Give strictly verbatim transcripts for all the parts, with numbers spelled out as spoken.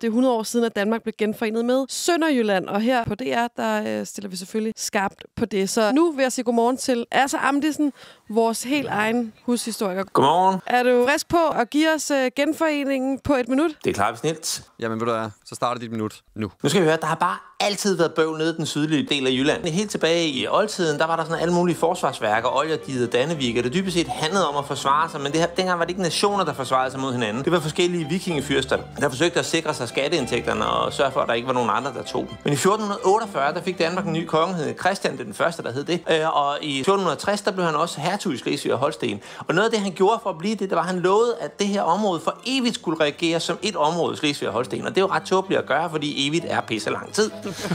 det er hundrede år siden, at Danmark blev genforenet med Sønderjylland. Og her på D R, der øh, stiller vi selvfølgelig skarpt på det. Så nu vil jeg sige godmorgen til Asser Amdisen, vores helt egen hushistoriker. Godmorgen. Er du frisk på at give os øh, genforeningen på et minut? Det er klart snilt. Jamen ved du hvad, så starter dit minut nu. Nu skal vi høre, der har bare altid været bøvl nede i den sydlige del af Jylland. Helt tilbage i oldtiden, der var der sådan alle mulige forsvarsværker, Oljergivet, Dannevig, og det dybest set handlede om at forsvare sig, men det her, dengang var det ikke nationer, der forsvarede sig mod hinanden. Det var forskellige vikingefyrster, der forsøgte at sikre sig skatteindtægterne og sørge for, at der ikke var nogen andre, der tog dem. Men i fjorten otteogfyrre, der fik Danmark en ny konge, hed Christian, den første, der hed det. Og i fjorten tres, der blev han også hertug i Slesvig og Holsten. Og noget af det, han gjorde for at blive det, det var, at han lovede, at det her område for evigt skulle reagere som et område, Slesvig og Holsten. Og det er jo ret tåbeligt at gøre, fordi evigt er pisse lang tid.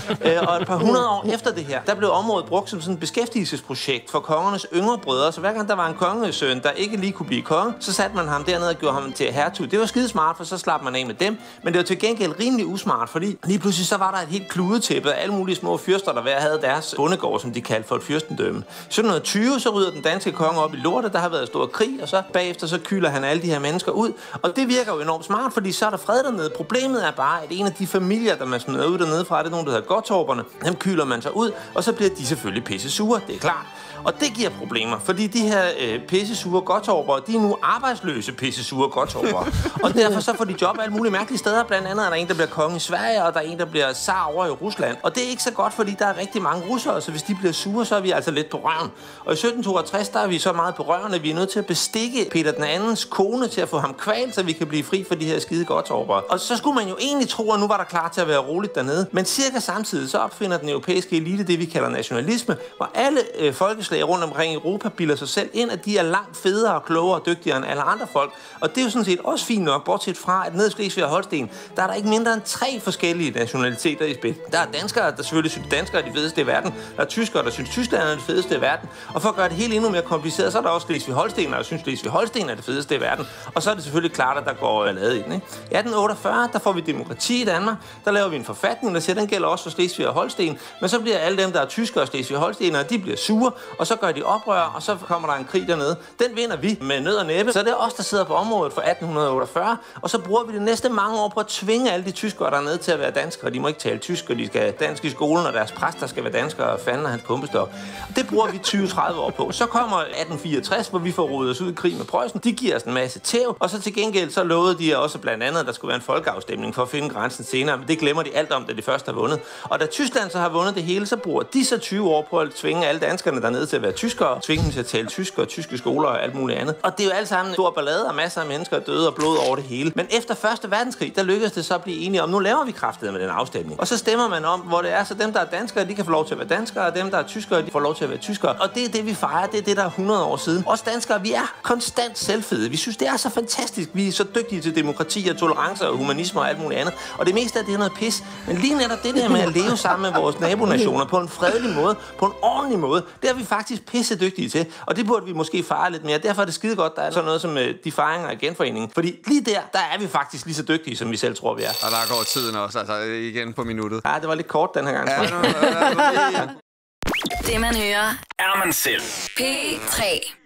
Og et par hundrede år efter det her, der blev området brugt som sådan et beskæftigelsesprojekt for kongernes yngre brødre. Så hver gang der var en kongesøn, der ikke lige kunne blive konge, så satte man ham derned og gjorde ham til hertug. Det var skidesmart, for så slap man af med dem. Men det var til gengæld rimelig usmart, fordi lige pludselig så var der et helt kludetæppe af alle mulige små fyrster, der hver havde deres bondegård, som de kaldte for et fyrstendømme. sytten tyve, så rydder den danske konge op i lortet, der har været stor krig, og så bagefter så kyler han alle de her mennesker ud. Og det virker jo enormt smart, fordi så er der fred dernede. Problemet er bare, at en af de familier, der man smider ud dernede fra, det er nogen, der hedder Gottorperne, dem kyler man sig ud, og så bliver de selvfølgelig pisse sure, det er klart. Og det giver problemer, fordi de her øh, pissesure Gottorpere, de er nu arbejdsløse pissesure Gottorpere. Og derfor så får de job alle mulige mærkelige steder. Blandt andet er der en, der bliver konge i Sverige, og der er en, der bliver zar over i Rusland. Og det er ikke så godt, fordi der er rigtig mange russere, så hvis de bliver sure, så er vi altså lidt på røven. Og i sytten toogtres, der er vi så meget på røven, at vi er nødt til at bestikke Peter den andens kone til at få ham kvalt, så vi kan blive fri for de her skide Gottorpere. Og så skulle man jo egentlig tro, at nu var der klar til at være roligt dernede. Men cirka samtidig så opfinder den europæiske elite det, vi kalder nationalisme, hvor alle øh, folkeslag rundt omkring i Europa bilder sig selv ind, at de er langt federe og klogere og dygtigere end alle andre folk. Og det er jo sådan set også fint nok, bortset fra, at nede i Slesvig og Holsten, der er der ikke mindre end tre forskellige nationaliteter i spil. Der er danskere, der selvfølgelig synes, danskere er de fedeste i verden. Der er tyskere, der synes, Tyskland er det fedeste i verden. Og for at gøre det hele endnu mere kompliceret, så er der også Slesvig Holsten, der synes, Slesvig Holsten er det fedeste i verden. Og så er det selvfølgelig klart, at der går ballade i den. Ikke? I atten otteogfyrre, der får vi demokrati i Danmark. Der laver vi en forfatning, der siger, den gælder også for Slesvig og Holsten. Men så bliver alle dem, der er tyskere og Slesvig og Holstenere, de bliver sure, og så gør de oprør, og så kommer der en krig dernede. Den vinder vi med nød og næppe. Så det er os, der sidder på området for atten otteogfyrre, og så bruger vi de næste mange år på at tvinge alle de tyskere dernede til at være danskere. De må ikke tale tysk, og de skal dansk i skolen, og deres præster skal være danskere, og fanden og hans pumpestok. Det bruger vi tyve til tredive år på. Så kommer atten fireogtres, hvor vi får rodet os ud i krig med Preussen. De giver os en masse tæv, og så til gengæld så lovede de også blandt andet, at der skulle være en folkeafstemning for at finde grænsen senere, men det glemmer de alt om, da de først har vundet. Og da Tyskland så har vundet det hele, så bruger de så tyve år på at tvinge alle danskerne dernede til at være tyskere, tvinge dem til at tale tysk og tyske skoler og alt muligt andet. Og det er jo alt sammen en stor ballade, og masser af mennesker døde og blod over det hele. Men efter første verdenskrig, der lykkedes det så at blive enige om, nu laver vi kraftedet med den afstemning. Og så stemmer man om, hvor det er, så dem, der er danskere, de kan få lov til at være danskere, og dem, der er tyskere, de får lov til at være tyskere. Og det er det, vi fejrer. Det er det, der er hundrede år siden. Os danskere, vi er konstant selvfede. Vi synes, det er så fantastisk. Vi er så dygtige til demokrati og tolerance og humanisme og alt muligt andet. Og det meste af det er noget pis. Men lige netop det der med at leve sammen med vores nabonationer på en fredelig måde, på en ordentlig måde, det er vi faktisk pisse dygtige til. Og det burde vi måske fejre lidt mere. Derfor er det skide godt, der er sådan noget som øh, de fejringer af genforeningen. Fordi lige der, der er vi faktisk lige så dygtige, som vi selv tror, vi er. Og der går tiden også, altså igen på minuttet. Ja, det var lidt kort den her gang. Ja, Det man hører, er man selv. P tre.